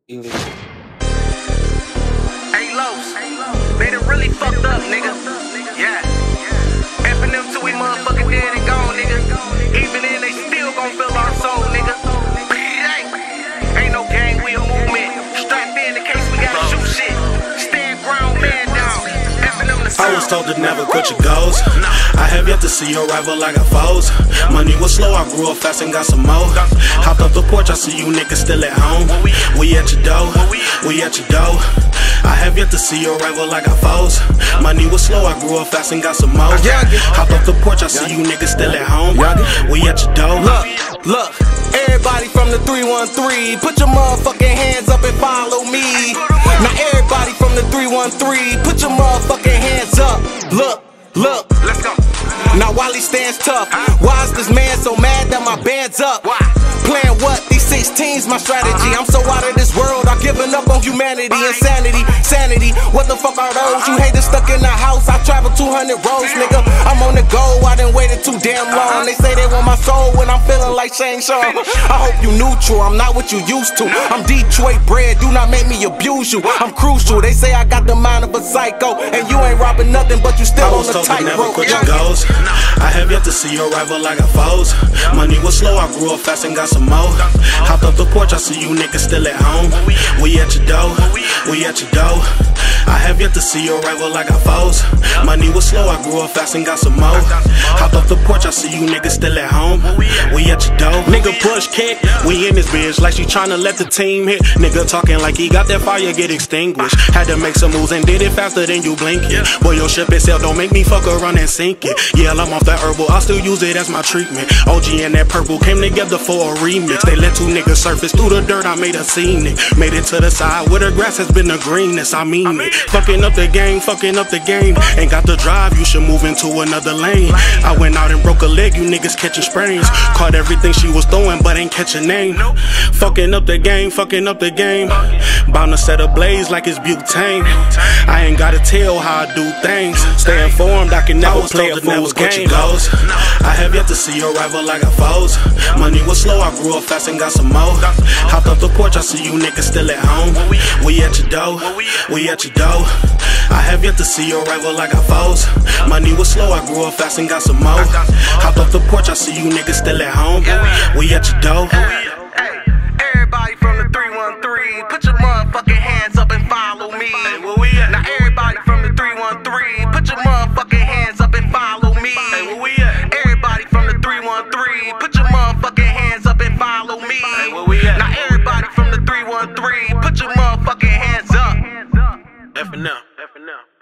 English. Hey Los, they done really fucked up, nigga. Yeah. Effing them till we motherfucking dead and gone, nigga. Even then, they still gon' feel our soul, nigga. Ain't no gang, we a movement. Strapped in case we gotta shoot shit. Stand ground, man down. Effing them the sound. I was told to never quit your goals. I have yet to see your rival like a foes. Money was slow, I grew up fast and got some more. Hopped off the porch, I see you niggas still at home. We at your door, we at your door. I have yet to see your rival like a foes. Money was slow, I grew up fast and got some more. Hopped off the porch, I see you niggas still at home. We at your door. Look, everybody from the 313, put your motherfucking hands up and follow me. Now everybody from the 313, put your motherfucking hands up. Look, let's go. Now Wally stands tough. Why is this man so mad that my band's up? Playing what? These 16's my strategy. I'm so out of this world, I've given up on humanity. Insanity, sanity, what the fuck are those? You haters stuck in the house, I travel 200 roads, nigga. I'm on the go, I done waited too damn long. They say they want my soul when I'm feeling like Shane Shaw. I hope you neutral, I'm not what you used to. I'm Detroit bred, do not make me abuse you. I'm crucial, they say I got the mind of a psycho. And you ain't robbing nothing, but you still on the tightrope. I have yet to see your rival like a foes. Money was slow, I grew up fast and got some more. Hopped off the porch, I see you niggas still at home. We at your door, we at your door. I have yet to see your rival like a foes. Money was slow, I grew up fast and got some more. Hopped off the porch, I see you niggas still at home. We at your door. Nigga push kick, we in this bitch like she tryna let the team hit. Nigga talking like he got that fire get extinguished. Had to make some moves and did it faster than you blink it. Boy, your ship itself don't make me fuck around and sink it. Yeah, I'm off that herbal, I still use it as my treatment. OG and that purple came together for a remix. They let two niggas surface through the dirt, I made a scene it. Made it to the side where the grass has been the greenness, I mean it. Fucking up the game, fucking up the game. Ain't got the drive, you should move into another lane. I went out and broke a leg, you niggas catching sprains. Caught everything she was throwing, but ain't catch a name. Fucking up the game, fucking up the game. Bound to set a blaze like it's butane. I ain't gotta tell how I do things. Stay informed, I can never play a fool's game. I have yet to see your rival like a foes. Money was slow, I grew up fast and got some more. Hopped off the porch, I see you niggas still at home. We at your door, we at your door. I have yet to see your rival like a foes. Money was slow, I grew up fast and got some more. Hopped off the porch, I see you niggas still at home. We at your door. Everybody from the 313, put your motherfucking hands up and follow me. Now everybody from the 313, put your motherfucking hands up and follow me. Everybody from the 313, put your motherfucking hands up and follow me. Now everybody from the 313, put your motherfucking hands up. F&L.